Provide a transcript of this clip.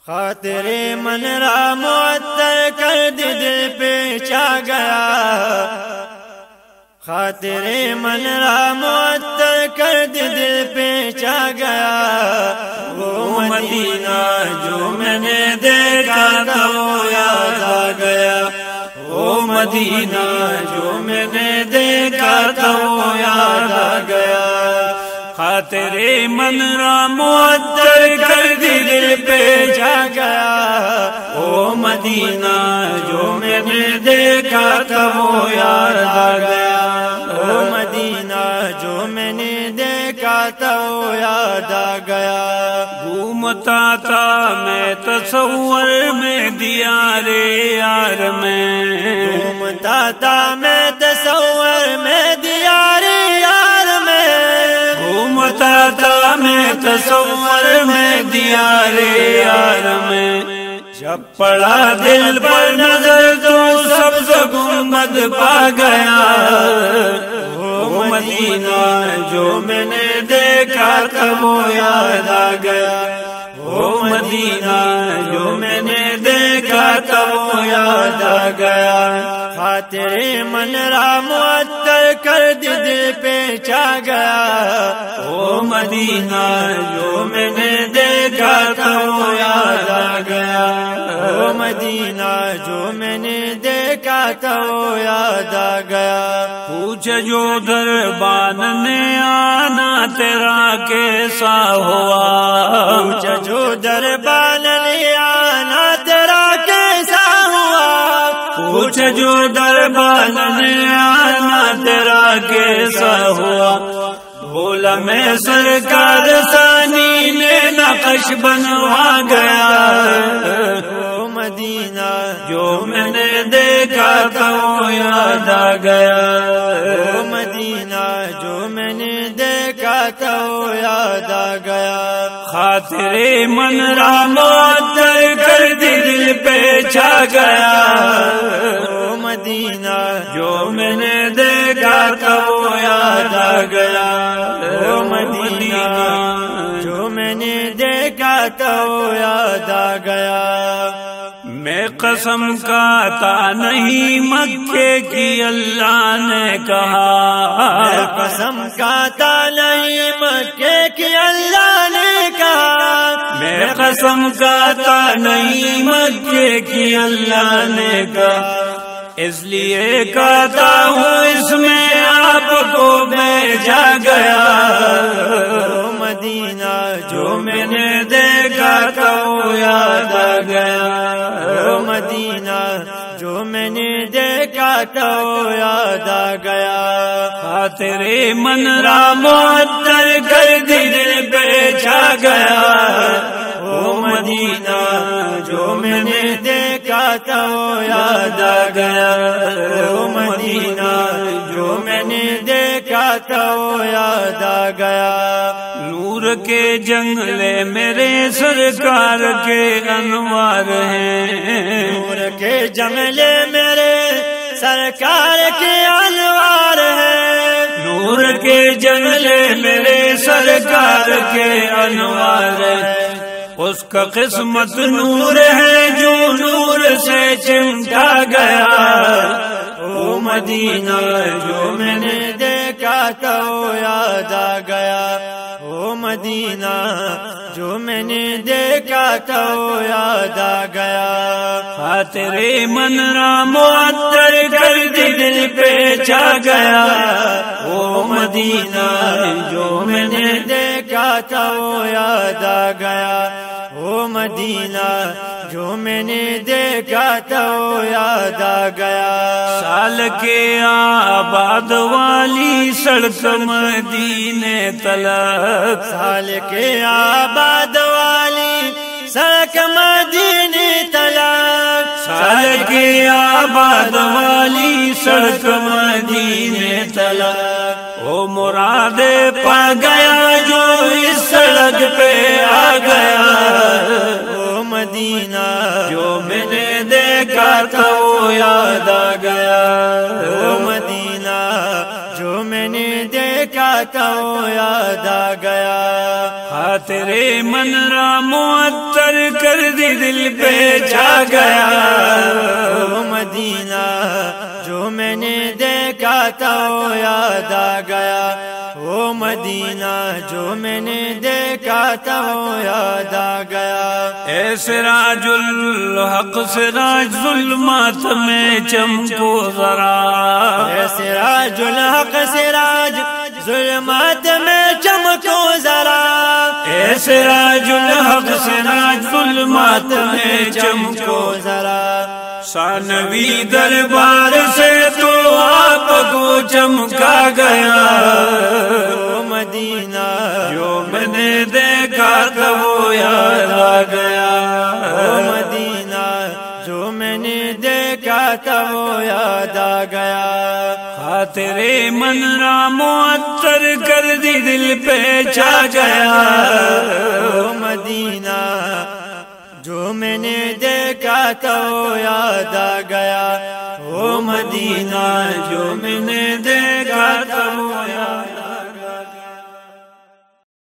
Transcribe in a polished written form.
خاطر من را معطر کر دل پہ چا گیا، خاطر من را معطر کر دل پہ چا گیا، وہ مدینہ جو میں نے دیکھا تھا وہ یاد آ گیا، وہ مدینہ جو میں نے دیکھا تھا وہ یاد آ گیا، خاطر من را معطر کر دل پہ جا گیا، وہ مدینہ جو میں نے دیکھا تھا وہ یاد آ گیا، وہ مدینہ جو میں نے دیکھا تھا وہ یاد آ گیا، گھومتا تھا میں تصور میں دیار یار میں، گھومتا تھا میں تصور میں دیار یار میں، گھومتا تھا میں تصور میں دیار یار میں، جب پڑا دل پر نظر تو سبز گنبد پا گیا، وہ مدینہ جو میں نے دیکھا تھا وہ یاد آ گیا، وہ مدینہ جو میں نے دیکھا تھا وہ یاد آ گیا، خاطر من را معطر کر دل پہ چا گیا، وہ مدینہ جو میں نے دیکھا تھا وہ یاد آ گیا، وہ مدینہ جو میں نے دیکھا تھا وہ یاد آ گیا، پوچھ جو دربان نے آنا تیرا کیسا ہوا، پوچھ جو دربان نے آنا تیرا کیسا ہوا، پوچھ جو دربان نے آنا تیرا کیسا ہوا، بولا میں سرکار ثانی نے نقش بنوا گیا، وہ مدینہ جو میں نے دیکھا تھا وہ یاد آ گیا، وہ مدینہ جو میں نے دیکھا تھا وہ یاد آ گیا، خاطر من را معطر کر دل پہ چھا گیا، وہ مدینہ جو میں نے دیکھا تھا وہ یاد آ گیا، وہ مدینہ جو میں نے دیکھا تھا وہ یاد آ گیا، میں قسم کھاتا نہیں مکے کی اللہ نے کہا، میں قسم کھاتا نہیں مکے کی اللہ نے کہا، میں قسم کھاتا نہیں مکے کی اللہ نے کہا، اس لیے کہتا ہوں اس میں آپ کو بھیجا گیا، وہ مدینہ جو میں نے دیکھا تھا وہ یاد آ گیا، وہ مدینہ جو میں نے دیکھا تھا وہ یاد آ گیا، خاطر من را معطر کر دل پہ چھا گیا، وہ مدینہ جو میں نے دیکھا تھا وہ یاد آ گیا، وہ مدینہ جو میں نے دیکھا تھا وہ یاد آ گیا، نور کے جنگلے میرے سرکار کے انوار ہیں، نور کے جنگلے میرے سرکار کے انوار ہیں، نور کے جنگلے میرے سرکار کے انوار ہیں، اس کا قسمت نور ہے جو نور سے چمٹا گیا، وہ مدینہ جو میں نے دیکھا تھا وہ یاد آ گیا، وہ مدینہ جو میں نے دیکھا تھا وہ یاد آ گیا، خاطر من را معطر کر دل پہ چھا گیا، وہ مدینہ جو میں نے دیکھا تھا وہ یاد آ گیا، وہ مدینہ جو میں نے دیکھا تھا وہ یاد آ گیا، سال کے آباد والی سڑک مدینے تلک، سال کے آباد والی سڑک مدینے تلک، سال کے آباد والی سڑک مدینے تلک، وہ مراد پا گیا جو اس سڑک پہ آ گیا، وہ مدینہ جو میں نے دیکھا تھا وہ یاد آ گیا، وہ مدینہ جو میں نے دیکھا تو یاد آ گیا خاطر من را معطر کر دی دل پہ چھا گیا وہ مدینہ جو میں نے دیکھا تو یاد آ گیا وہ مدینہ جو میں نے دیکھا تو یاد آ گیا اے سراج الحق سراج ظلمات میں چمکو ذرا اے سراج الحق سراج ظلمات میں چمکو ذرا اے سراج الحق سراج ظلمات میں چمکو ذرا ثانوی دربار سے تو آپ کو چمکا گیا وہ مدینہ جو میں نے دیکھا تھا وہ یاد آ گیا وہ مدینہ جو میں نے دیکھا تھا وہ یاد آ گیا خاطر من را معطر کر دی دل پہ چھا گیا وہ مدینہ جو میں نے دیکھا تھا وہ یاد آ گیا وہ مدینہ جو میں نے دیکھا